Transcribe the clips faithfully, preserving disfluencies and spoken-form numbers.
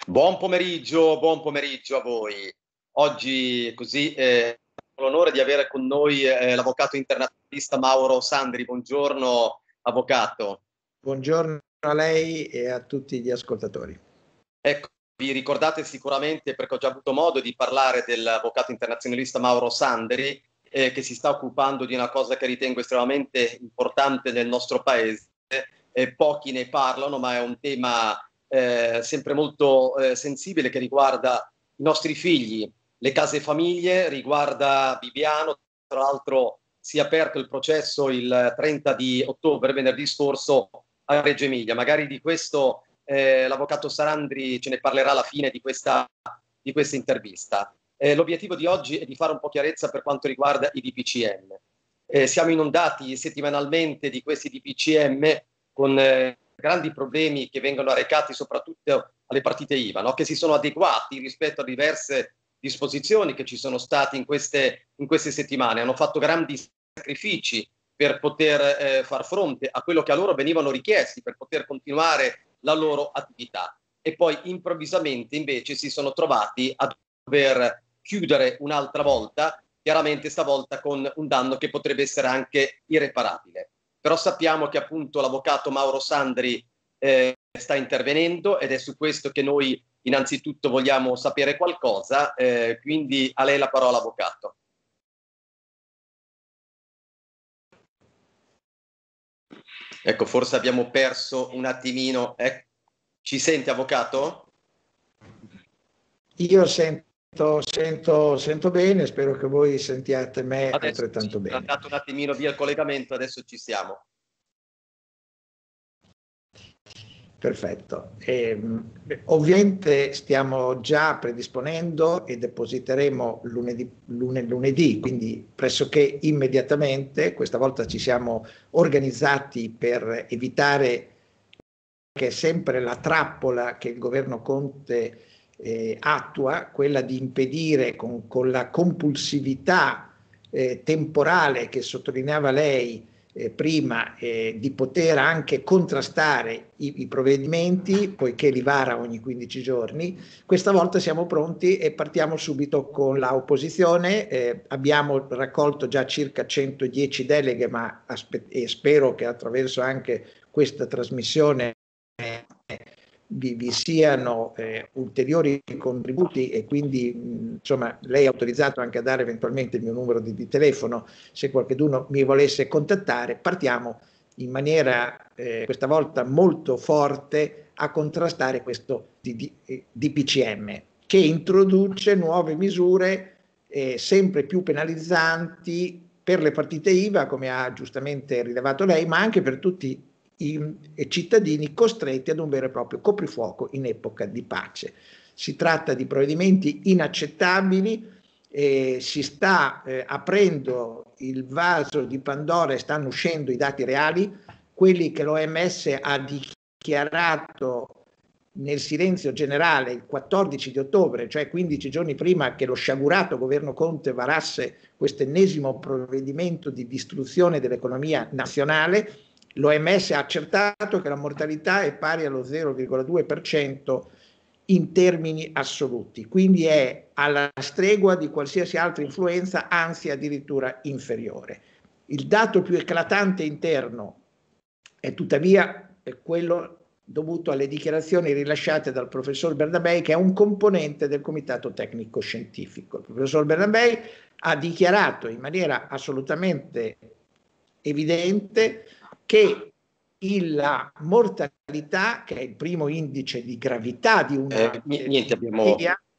Buon pomeriggio, buon pomeriggio a voi. Oggi così eh, ho l'onore di avere con noi eh, l'avvocato internazionalista Mauro Sandri. Buongiorno, avvocato. Buongiorno a lei e a tutti gli ascoltatori. Ecco, vi ricordate sicuramente, perché ho già avuto modo di parlare dell'avvocato internazionalista Mauro Sandri, eh, che si sta occupando di una cosa che ritengo estremamente importante nel nostro paese. Eh, pochi ne parlano, ma è un tema eh, sempre molto eh, sensibile, che riguarda i nostri figli, le case famiglie, riguarda Bibiano. Tra l'altro si è aperto il processo il trenta di ottobre, venerdì scorso, a Reggio Emilia. Magari di questo eh, l'avvocato Sandri ce ne parlerà alla fine di questa, di questa intervista. Eh, l'obiettivo di oggi è di fare un po' chiarezza per quanto riguarda i D P C M. Eh, siamo inondati settimanalmente di questi D P C M con eh, grandi problemi che vengono arrecati soprattutto alle partite I V A, no? Che si sono adeguati rispetto a diverse disposizioni che ci sono state in queste, in queste settimane. Hanno fatto grandi sacrifici per poter eh, far fronte a quello che a loro venivano richiesti per poter continuare la loro attività, e poi improvvisamente invece si sono trovati a dover chiudere un'altra volta, chiaramente stavolta con un danno che potrebbe essere anche irreparabile. Però sappiamo che appunto l'avvocato Mauro Sandri eh, sta intervenendo, ed è su questo che noi innanzitutto vogliamo sapere qualcosa, eh, quindi a lei la parola, avvocato. Ecco, forse abbiamo perso un attimino. Eh. Ci sente, avvocato? Io sento, sento, sento bene, spero che voi sentiate me Adesso altrettanto sì, è bene. andato un attimino via il collegamento, adesso ci siamo. Perfetto. E, ovviamente stiamo già predisponendo e depositeremo lunedì, lunedì, lunedì, quindi pressoché immediatamente. Questa volta ci siamo organizzati per evitare che è sempre la trappola che il governo Conte eh, attua, quella di impedire con, con la compulsività eh, temporale che sottolineava lei eh, prima, eh, di poter anche contrastare i, i provvedimenti, poiché li vara ogni quindici giorni. Questa volta siamo pronti e partiamo subito con l'opposizione. Eh, abbiamo raccolto già circa centodieci deleghe, ma e spero che attraverso anche questa trasmissione Vi, vi siano eh, ulteriori contributi, e quindi mh, insomma lei è autorizzato anche a dare eventualmente il mio numero di, di telefono se qualcuno mi volesse contattare. Partiamo in maniera eh, questa volta molto forte a contrastare questo D P C M, che introduce nuove misure eh, sempre più penalizzanti per le partite I V A, come ha giustamente rilevato lei, ma anche per tutti i cittadini costretti ad un vero e proprio coprifuoco in epoca di pace. Si tratta di provvedimenti inaccettabili, eh, si sta eh, aprendo il vaso di Pandora e stanno uscendo i dati reali, quelli che l'O M S ha dichiarato nel silenzio generale il quattordici di ottobre, cioè quindici giorni prima che lo sciagurato governo Conte varasse questo ennesimo provvedimento di distruzione dell'economia nazionale. L'O M S ha accertato che la mortalità è pari allo zero virgola due per cento in termini assoluti, quindi è alla stregua di qualsiasi altra influenza, anzi addirittura inferiore. Il dato più eclatante interno è tuttavia quello dovuto alle dichiarazioni rilasciate dal professor Bernabei, che è un componente del comitato tecnico scientifico. Il professor Bernabei ha dichiarato in maniera assolutamente evidente che la mortalità, che è il primo indice di gravità di una eh, niente, abbiamo...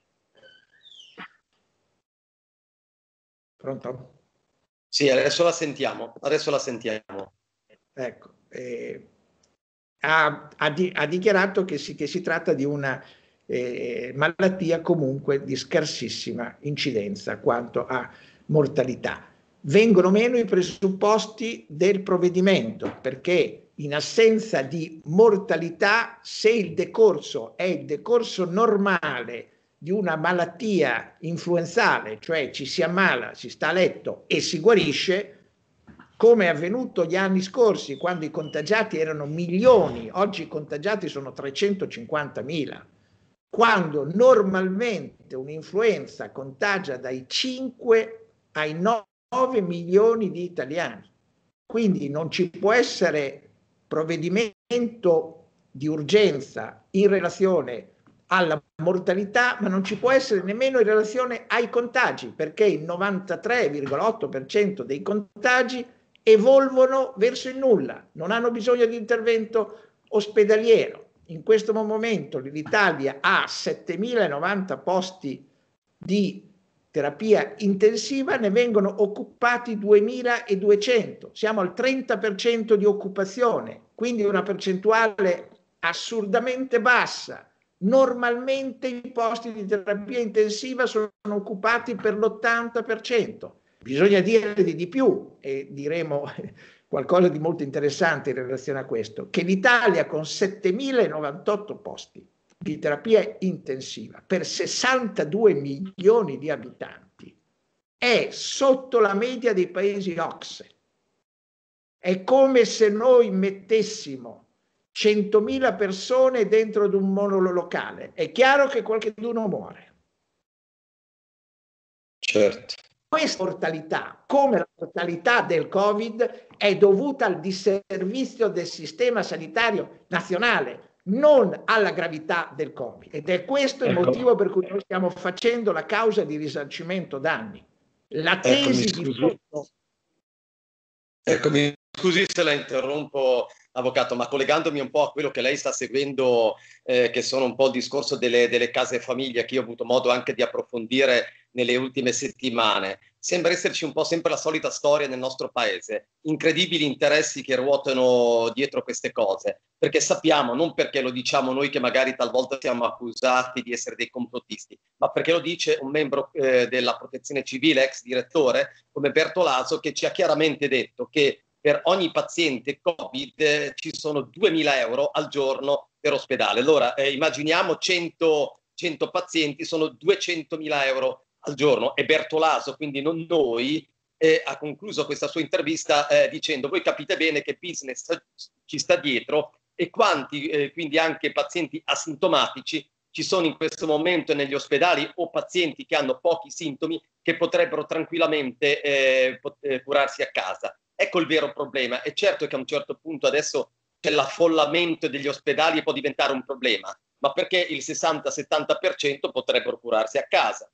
Pronto? Sì, adesso la sentiamo, adesso la sentiamo. Ecco, eh, ha, ha, di, ha dichiarato che si, che si tratta di una eh, malattia comunque di scarsissima incidenza quanto a mortalità. Vengono meno i presupposti del provvedimento, perché in assenza di mortalità, se il decorso è il decorso normale di una malattia influenzale, cioè ci si ammala, si sta a letto e si guarisce, come è avvenuto gli anni scorsi, quando i contagiati erano milioni, oggi i contagiati sono trecentocinquantamila. quando normalmente un'influenza contagia dai cinque ai nove milioni di italiani. Quindi non ci può essere provvedimento di urgenza in relazione alla mortalità, ma non ci può essere nemmeno in relazione ai contagi, perché il novantatré virgola otto per cento dei contagi evolvono verso il nulla, non hanno bisogno di intervento ospedaliero. In questo momento l'Italia ha settemilanovanta posti di terapia intensiva, ne vengono occupati duemiladuecento, siamo al trenta per cento di occupazione, quindi una percentuale assurdamente bassa. Normalmente i posti di terapia intensiva sono occupati per l'ottanta per cento. Bisogna dire di più, e diremo qualcosa di molto interessante in relazione a questo, che l'Italia con settemilanovantotto posti di terapia intensiva per sessantadue milioni di abitanti è sotto la media dei paesi O C S E. È come se noi mettessimo centomila persone dentro ad un monolocale. È chiaro che qualcuno muore. Certo. Questa mortalità, come la mortalità del Covid, è dovuta al disservizio del sistema sanitario nazionale, non alla gravità del Covid. Ed è questo il ecco. motivo per cui noi stiamo facendo la causa di risarcimento danni. La tesi Eccomi, di fondo... Eccomi, scusi se la interrompo, avvocato, ma collegandomi un po' a quello che lei sta seguendo, eh, che sono un po' il discorso delle, delle case famiglia, che io ho avuto modo anche di approfondire nelle ultime settimane, sembra esserci un po' sempre la solita storia nel nostro paese, incredibili interessi che ruotano dietro queste cose, perché sappiamo, non perché lo diciamo noi che magari talvolta siamo accusati di essere dei complottisti, ma perché lo dice un membro eh, della Protezione Civile, ex direttore, come Bertolaso, che ci ha chiaramente detto che per ogni paziente Covid eh, ci sono duemila euro al giorno per ospedale. Allora eh, immaginiamo cento, cento pazienti, sono duecentomila euro al giorno, e Bertolaso, quindi non noi, eh, ha concluso questa sua intervista eh, dicendo: voi capite bene che business ci sta dietro, e quanti eh, quindi anche pazienti asintomatici ci sono in questo momento negli ospedali, o pazienti che hanno pochi sintomi che potrebbero tranquillamente eh, pot- eh, curarsi a casa. Ecco il vero problema. È certo che a un certo punto adesso c'è l'affollamento degli ospedali e può diventare un problema, ma perché il sessanta settanta per cento potrebbero curarsi a casa.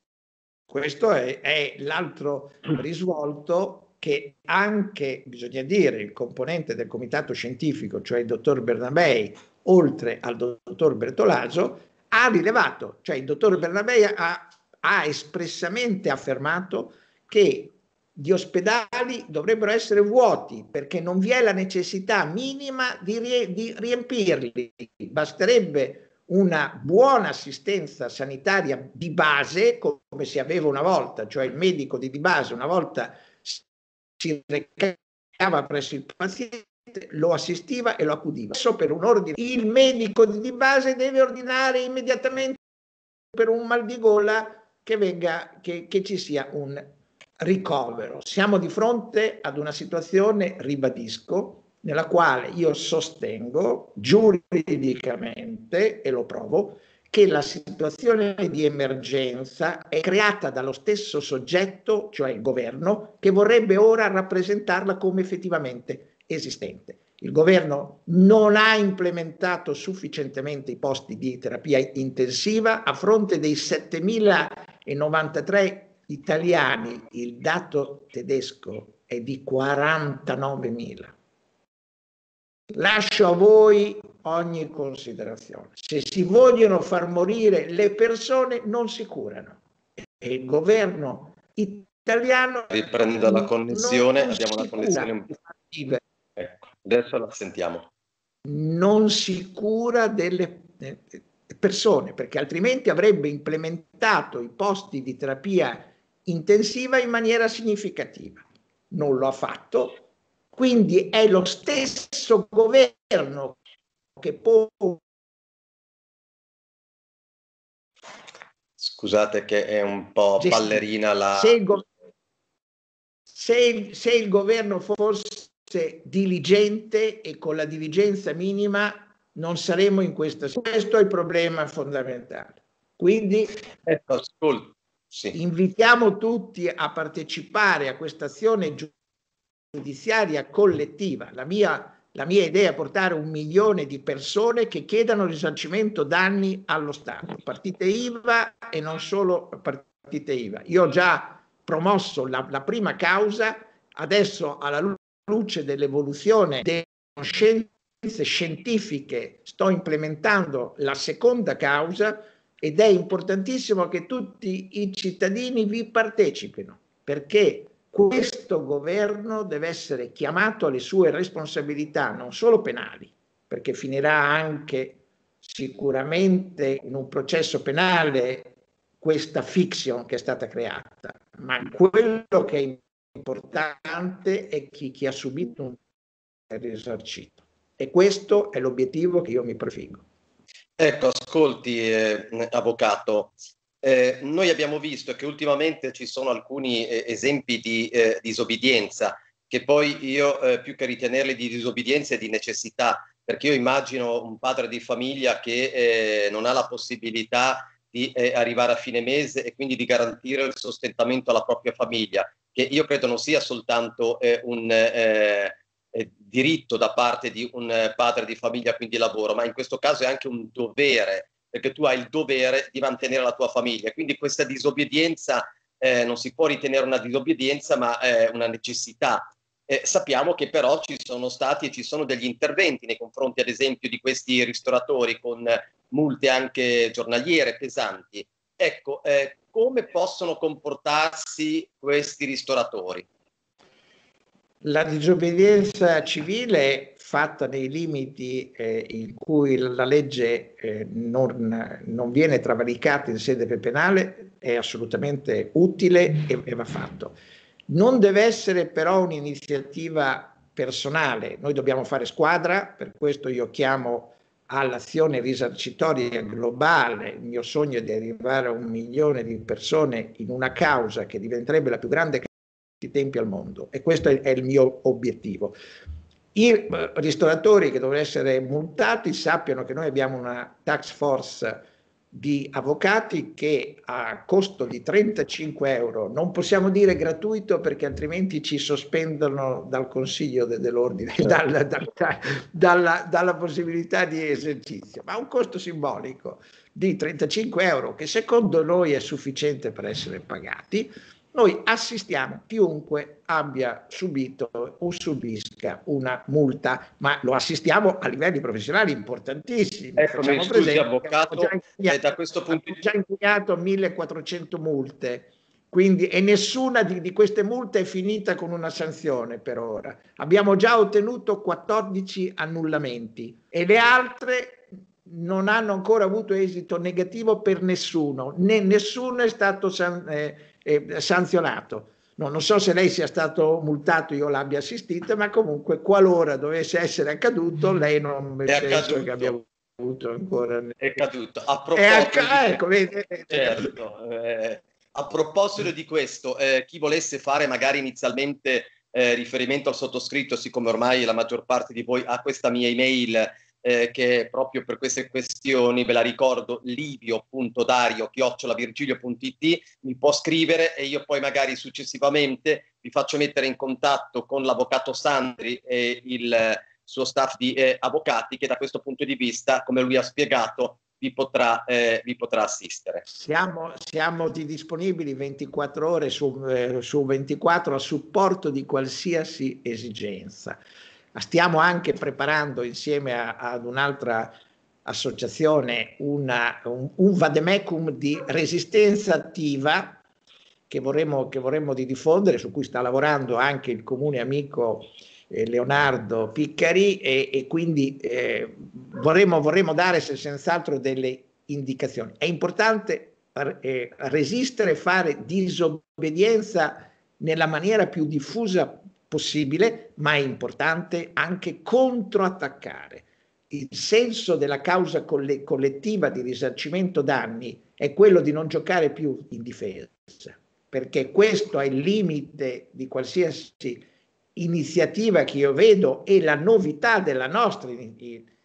Questo è, è l'altro risvolto che anche, bisogna dire, il componente del comitato scientifico, cioè il dottor Bernabei, oltre al dottor Bertolaso, ha rilevato. Cioè il dottor Bernabei ha, ha espressamente affermato che gli ospedali dovrebbero essere vuoti perché non vi è la necessità minima di, rie, di riempirli. Basterebbe una buona assistenza sanitaria di base, come si aveva una volta, cioè il medico di base una volta si recava presso il paziente, lo assistiva e lo accudiva. Adesso per un ordine, il medico di base deve ordinare immediatamente per un mal di gola che, venga, che, che ci sia un ricovero. Siamo di fronte ad una situazione, ribadisco, nella quale io sostengo giuridicamente, e lo provo, che la situazione di emergenza è creata dallo stesso soggetto, cioè il governo, che vorrebbe ora rappresentarla come effettivamente esistente. Il governo non ha implementato sufficientemente i posti di terapia intensiva. A fronte dei settemilanovantatré italiani, il dato tedesco è di quarantanovemila. Lascio a voi ogni considerazione. Se si vogliono far morire le persone, non si curano. E il governo italiano... Riprendo la connessione, abbiamo una connessione... Ecco, adesso la sentiamo. Non si cura delle persone, perché altrimenti avrebbe implementato i posti di terapia intensiva in maniera significativa. Non lo ha fatto. Quindi è lo stesso governo che può... Scusate che è un po' ballerina la... Se il, go... se, il, se il governo fosse diligente e con la diligenza minima non saremo in questa situazione. Questo è il problema fondamentale. Quindi ecco, ascolti. Sì. Invitiamo tutti a partecipare a questa azione giudiziaria collettiva. La mia, la mia idea è portare un milione di persone che chiedano risarcimento danni allo Stato, partite I V A e non solo partite I V A. Io ho già promosso la, la prima causa, adesso alla luce dell'evoluzione delle conoscenze scientifiche sto implementando la seconda causa, ed è importantissimo che tutti i cittadini vi partecipino, perché questo governo deve essere chiamato alle sue responsabilità, non solo penali, perché finirà anche sicuramente in un processo penale questa fiction che è stata creata, ma quello che è importante è chi, chi ha subito un risarcito. E questo è l'obiettivo che io mi prefiggo. Ecco, ascolti, eh, avvocato, eh, noi abbiamo visto che ultimamente ci sono alcuni eh, esempi di eh, disobbedienza, che poi io eh, più che ritenerli di disobbedienza è di necessità, perché io immagino un padre di famiglia che eh, non ha la possibilità di eh, arrivare a fine mese e quindi di garantire il sostentamento alla propria famiglia, che io credo non sia soltanto eh, un... Eh, diritto da parte di un padre di famiglia, quindi lavoro, ma in questo caso è anche un dovere, perché tu hai il dovere di mantenere la tua famiglia. Quindi questa disobbedienza eh, non si può ritenere una disobbedienza, ma è una necessità. Eh, sappiamo che però ci sono stati e ci sono degli interventi nei confronti, ad esempio, di questi ristoratori con multe anche giornaliere pesanti. Ecco, eh, come possono comportarsi questi ristoratori? La disobbedienza civile fatta nei limiti eh, in cui la legge eh, non, non viene travalicata in sede penale è assolutamente utile e, e va fatto. Non deve essere però un'iniziativa personale, noi dobbiamo fare squadra, per questo io chiamo all'azione risarcitoria globale. Il mio sogno è di arrivare a un milione di persone in una causa che diventerebbe la più grande causa di tempi al mondo, e questo è, è il mio obiettivo. I ristoratori che devono essere multati sappiano che noi abbiamo una task force di avvocati che a costo di trentacinque euro, non possiamo dire gratuito perché altrimenti ci sospendono dal consiglio de, dell'ordine, dal, dal, dalla, dalla possibilità di esercizio, ma un costo simbolico di trentacinque euro che secondo noi è sufficiente per essere pagati. Noi assistiamo chiunque abbia subito o subisca una multa, ma lo assistiamo a livelli professionali importantissimi. Ecco, mi Facciamo scusi, presente avvocato, che abbiamo già eh, da questo punto di vista già impugnato millequattrocento multe, quindi, e nessuna di, di queste multe è finita con una sanzione per ora. Abbiamo già ottenuto quattordici annullamenti e le altre non hanno ancora avuto esito negativo per nessuno, né nessuno è stato san, eh, eh, sanzionato. No, non so se lei sia stato multato, io l'abbia assistita, ma comunque qualora dovesse essere accaduto, lei non è penso accaduto. che abbia avuto ancora. È accaduto. A proposito, proposito, ecco, vedi, certo, eh, a proposito di questo, eh, chi volesse fare magari inizialmente eh, riferimento al sottoscritto, siccome ormai la maggior parte di voi ha questa mia email, eh, che proprio per queste questioni, ve la ricordo, livio punto dario chiocciola virgilio punto it, mi può scrivere e io poi magari successivamente vi faccio mettere in contatto con l'avvocato Sandri e il suo staff di eh, avvocati, che da questo punto di vista, come lui ha spiegato, vi potrà, eh, vi potrà assistere. Siamo, siamo di disponibili ventiquattro ore su, eh, su ventiquattro a supporto di qualsiasi esigenza. Stiamo anche preparando insieme a, ad un'altra associazione una, un, un vademecum di resistenza attiva che vorremmo, che vorremmo di diffondere, su cui sta lavorando anche il comune amico eh, Leonardo Piccari, e, e quindi eh, vorremmo, vorremmo dare senz'altro delle indicazioni. È importante eh, resistere, fare disobbedienza nella maniera più diffusa possibile, ma è importante anche controattaccare. Il senso della causa coll- collettiva di risarcimento danni è quello di non giocare più in difesa, perché questo è il limite di qualsiasi iniziativa che io vedo e la novità della nostra iniziativa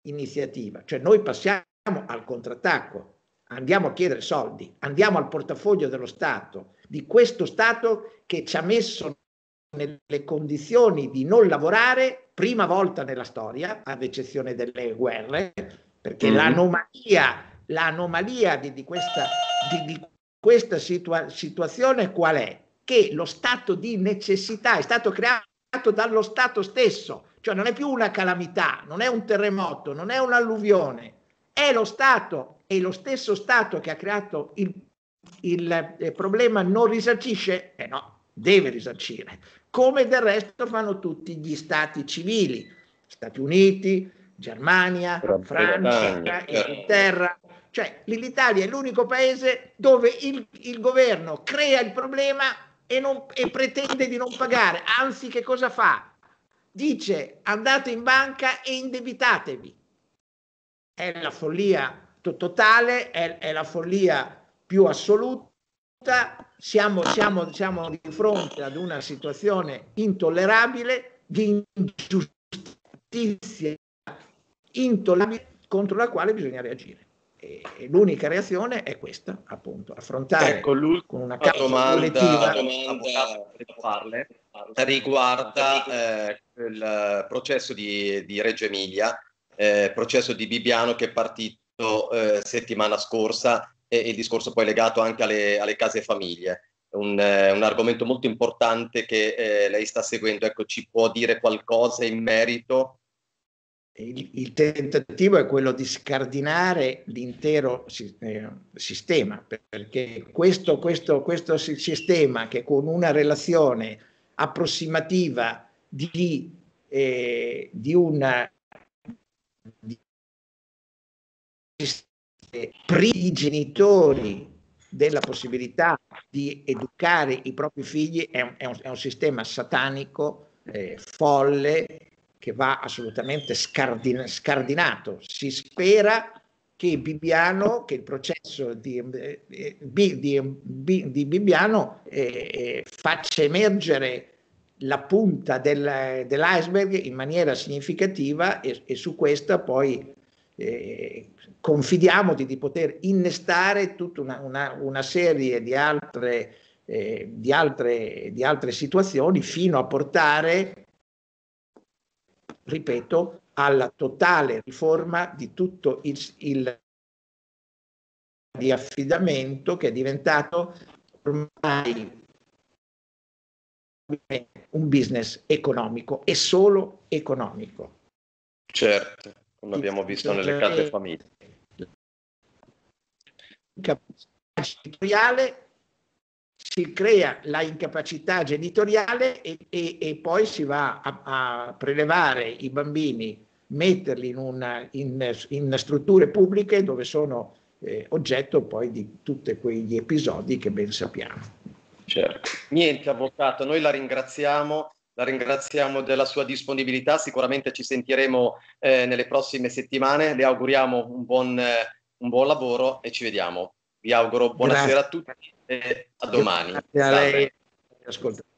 iniziativa, cioè noi passiamo al contrattacco, andiamo a chiedere soldi, andiamo al portafoglio dello Stato, di questo Stato che ci ha messo nelle condizioni di non lavorare, prima volta nella storia, ad eccezione delle guerre, perché mm-hmm. l'anomalia, l'anomalia di, di questa, di, di questa situa- situazione qual è? Che lo stato di necessità è stato creato dallo Stato stesso, cioè non è più una calamità, non è un terremoto, non è un'alluvione, è lo Stato, e lo stesso Stato che ha creato il, il, il problema non risarcisce? Eh no, deve risarcire, come del resto fanno tutti gli stati civili, Stati Uniti, Germania, Francia, Inghilterra, cioè l'Italia è l'unico paese dove il, il governo crea il problema e, non, e pretende di non pagare, anzi che cosa fa? Dice andate in banca e indebitatevi. È la follia totale, è, è la follia più assoluta. Siamo, siamo, siamo di fronte ad una situazione intollerabile di ingiustizia intollerabile contro la quale bisogna reagire. E, e l'unica reazione è questa, appunto, affrontare ecco, con una causa domanda, collettiva. Domanda, farle, riguarda eh, il processo di, di Reggio Emilia, eh, processo di Bibbiano che è partito eh, settimana scorsa, e il discorso poi legato anche alle, alle case famiglie. Un, eh, un argomento molto importante che eh, lei sta seguendo. Ecco, ci può dire qualcosa in merito? Il, il tentativo è quello di scardinare l'intero eh, sistema, perché questo, questo, questo sistema che con una relazione approssimativa di, eh, di una di, privi i genitori della possibilità di educare i propri figli è un, è un, è un sistema satanico, eh, folle, che va assolutamente scardin- scardinato. Si spera che Bibbiano, che il processo di, eh, di, di, di Bibbiano eh, faccia emergere la punta del, dell'iceberg in maniera significativa, e, e su questa poi eh, confidiamo di, di poter innestare tutta una, una, una serie di altre, eh, di, altre, di altre situazioni, fino a portare, ripeto, alla totale riforma di tutto il, il di affidamento, che è diventato ormai un business economico e solo economico. Certo, come abbiamo visto nelle case famiglie. Genitoriale, si crea la incapacità genitoriale e, e, e poi si va a, a prelevare i bambini, metterli in, una, in, in strutture pubbliche dove sono eh, oggetto poi di tutti quegli episodi che ben sappiamo. Certo. Niente, avvocato, noi la ringraziamo, la ringraziamo della sua disponibilità, sicuramente ci sentiremo eh, nelle prossime settimane, le auguriamo un buon, eh, un buon lavoro e ci vediamo. Vi auguro buonasera Grazie. a tutti e a domani. Grazie a lei. Ascolta.